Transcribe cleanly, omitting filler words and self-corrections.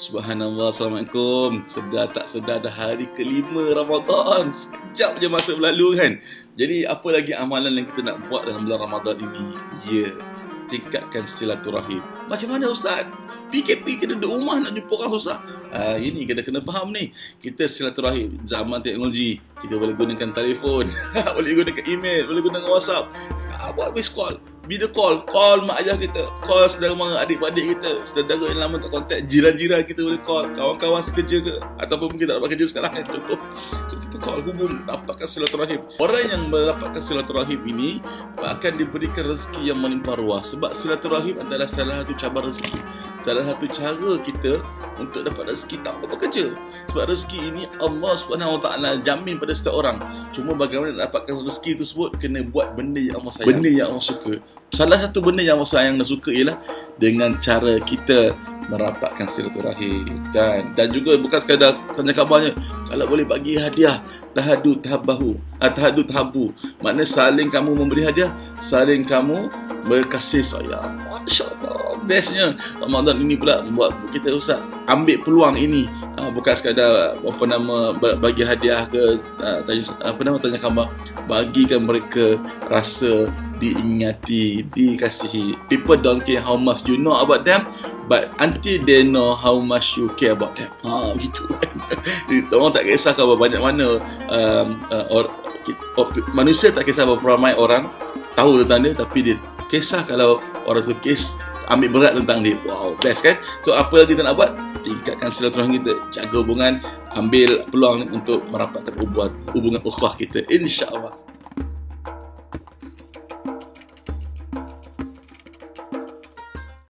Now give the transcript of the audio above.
Subhanallah, Assalamualaikum. Sedar tak sedar dah hari ke-5 Ramadan. Sekejap je masa berlalu kan. Jadi apa lagi amalan yang kita nak buat dalam bulan Ramadan ini? Ya, tingkatkan silaturahim. Macam mana Ustaz? PKP kita duduk rumah nak jumpa orang susah. Ini kita kena faham ni. Kita silaturahim. Zaman teknologi, kita boleh gunakan telefon, boleh gunakan email, boleh gunakan WhatsApp. Buat voice call, video call, call mak ayah kita, call saudara mara, adik-adik kita, saudara yang lama tak kontak, jiran-jiran kita boleh call, kawan-kawan sekerja ke, ataupun mungkin tak dapat kerja sekarang kan, contoh. So kita call, hubung, dapatkan silaturahim. Orang yang mendapatkan silaturahim ini akan diberikan rezeki yang melimpah ruah. Sebab silaturahim adalah salah satu cabar rezeki, salah satu cara kita untuk dapat rezeki tanpa bekerja. Sebab rezeki ini Allah SWT jamin pada setiap orang. Cuma bagaimana nak dapatkan rezeki tersebut, kena buat benda yang Allah sayang, benda yang Allah suka. Salah satu benda yang Allah sayang dan suka ialah dengan cara kita merapatkan silaturahim kan. Dan juga bukan sekadar tanya khabarnya, kalau boleh bagi hadiah, tahadu tahabu, maknanya saling kamu memberi hadiah, saling kamu berkasih sayang. Masya-Allah, bestnya Ramadan ini pula buat kita Ustaz ambil peluang ini, bukan sekadar bagi hadiah ke tanya khabar, bagikan mereka rasa diingati, dikasihi. People don't care how much you know about them, but until they know how much you care about them. Begitu kan. Orang tak kisah kalau banyak mana manusia tak kisah berapa ramai orang tahu tentang dia, tapi dia kisah kalau orang tu ambil berat tentang dia. Wow, best kan? So apa lagi kita nak buat? Tingkatkan silaturahim kita, jaga hubungan, ambil peluang untuk merapatkan hubungan ukhuwah kita, insya-Allah.